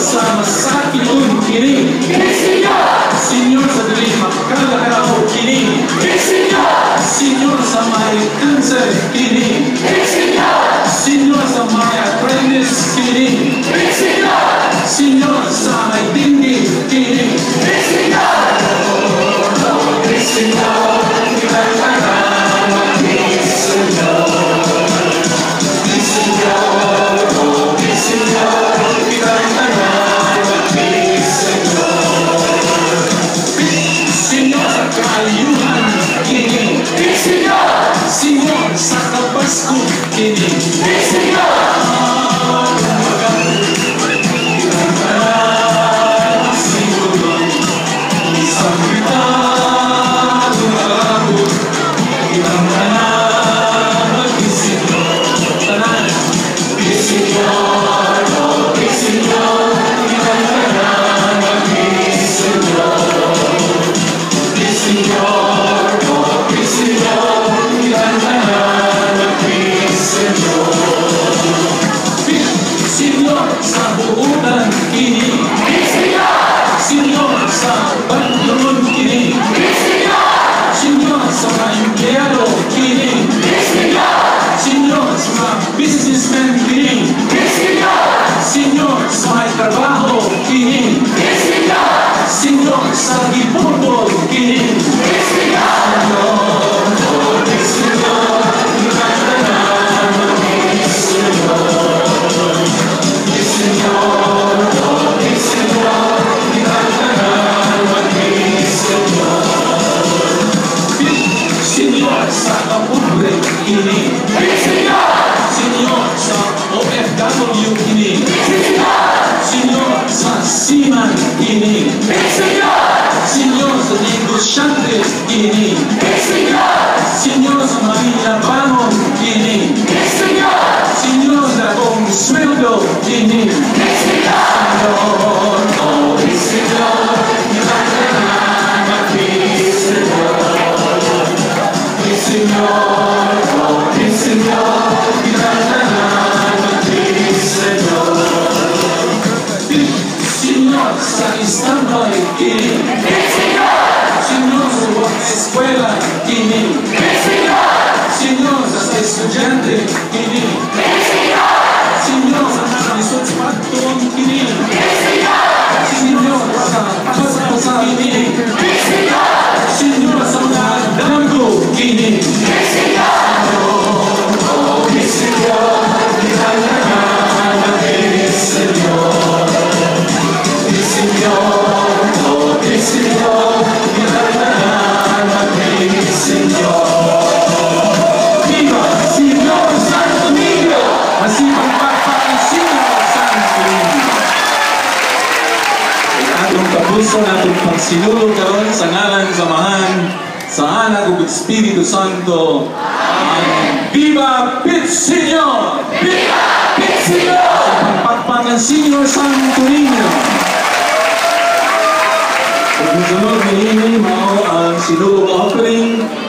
sa masakitun kini. Senyor sa dili makakalakao kini. Senyor sa may cancer kini. Senyor sa may arthritis kini. Senyor sa may dingding kini. Senyor sa kabasko kini. Businessman kini. Senyor sa may trabaho kini. Senyor sa gipupol kini. Senyor sa kapobre kini. Senyor sa OFW kini. Senyor sa seaman kini. Senyor sa negosyante kini. Senyor sa mayabangong kini. Senyor sa kong sweldo kini. Senyor sa istambay kini. Senyor sa eskwela kini. Senyor sa estudyante kini. Senyor sa nalisod sa patong kini. Senyor sa pasapasa kini. Senyor sa mga damgo kini. Viva, Senyor Santo Niño! Masipag pagpapang Senyor Santo Niño! Atong kapuso na atong pagsinulog karon sa ngalan samahan sa anak ug Espiritu Santo. Amen. Viva Pit Senyor! Viva Pit Senyor! Sa pagpapang Senyor Santo Niño! Pagkasunod ni mao ang sinulog offering